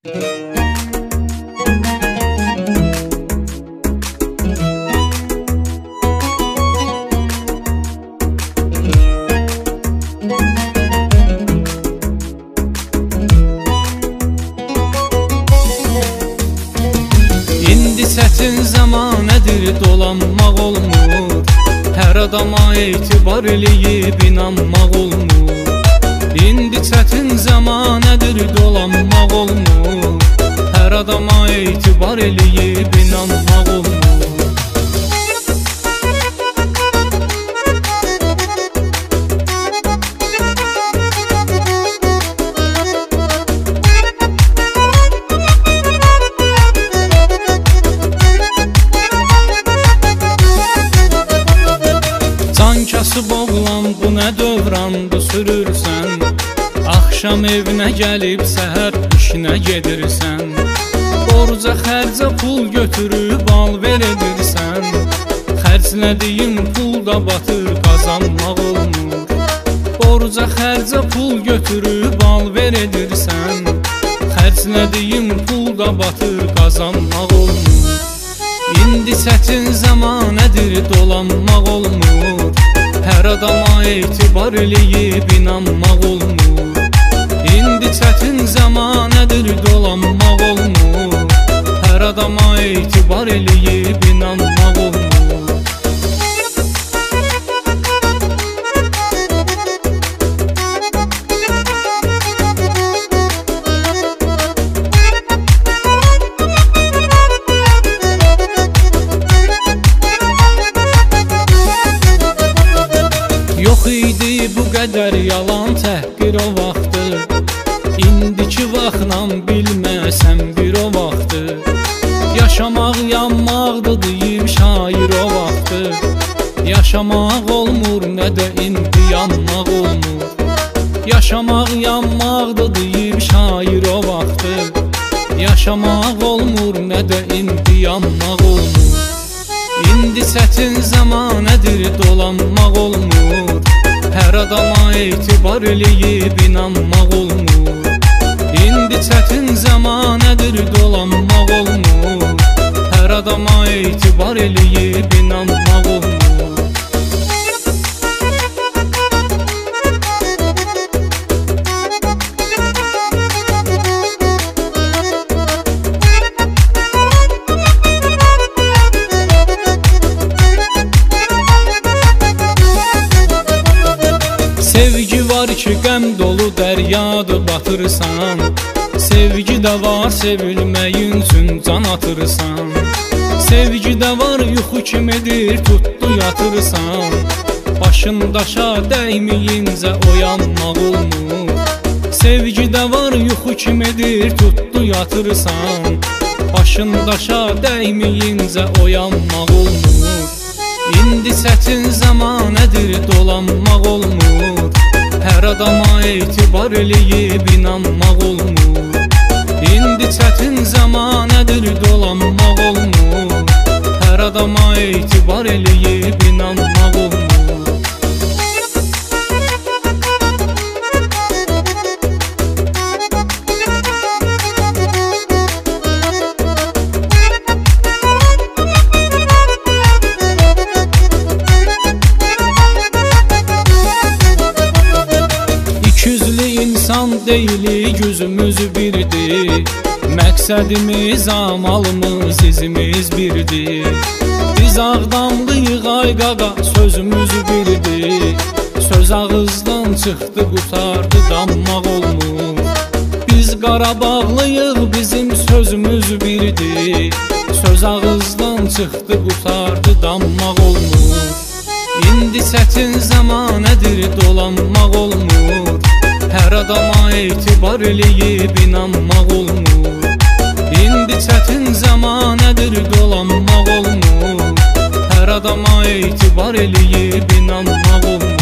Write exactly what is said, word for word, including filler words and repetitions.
Çətin zamanədir, dolanmaq olmur. Hər adama etibar eləyib inanmaq olmur. İndi çətin zamanədir, dolanmaq olmur. Hər adama etibar eləyib inanmaq olmur. Kasıb oğlan, bu nə dövrandı sürürsən? Axşam evinə gəlib səhər işinə gedirsən. Borca xərcə pul götürüb alver edirsən. Xərclədiyin pulda batır, qazanmaq olmur. Borca xərcə pul götürüb alver edirsən. Xərclədiyin pulda batır, qazanmaq olmur. İndi çətin zamanədir, dolanmaq olmur. Hər adama etibar eləyib inanmaq olmur. İndi çətin zamanədir, dolanmaq olmur. Hər adama etibar eləyib inanmaq olmur. Yox idi bu qədər yalan təhqir o vaxtı. İndiki vaxtla bilməsəm bir o vaxtı. Yaşamaq yanmaqdır deyib şair o vaxtı. Yaşamaq olmur, nə də indi yanmaq olmur. Yaşamaq yanmaqdır deyib şair o vaxtı. Yaşamaq olmur, nə də indi yanmaq olmur. İndi çətin zamanədir, dolanmaq olmur. Hər adama etibar eləyib inanmaq olmur. İndi çətin zamanədir, dolanmaq olmur. Hər adama etibar eləyib inanmaq olmur. Sevgi var ki, qəm dolu dəryadır batırsan. Sevgi də var, sevilməyin üçün can atırsan. Sevgi də var, yuxu kimidir, tutdu yatırsan. Başın daşa dəyməyincə oyanmaq olmur. Sevgi də var, yuxu kimidir, tutdu yatırsan. Başın daşa dəyməyincə oyanmaq olmur. İndi çətin zamanədir, dolanmaq olmur. Hər adama etibar eləyib inanmaq olmur. İndi çətin zamanədir, dolanmaq olmur. Hər adama etibar eləyib inanmaq olmur. İnsan deyilik, yüzümüz birdir. Məqsədimiz, amalımız, izimiz birdir. Biz ağdamlıyıq ay qaqa, sözümüz birdir. Söz ağızdan çıxdı, qutardı, danmaq olmur. Biz Qarabağlıyıq, bizim sözümüz birdir. Söz ağızdan çıxdı, qutardı, danmaq olmur. İndi çətin zamanədir, dolanmaq olmur. Hər adama etibar eləyib inanmaq olmur. İndi çətin zamanədir, dolanmaq olmur. Hər adama etibar eləyib inanmaq olmur.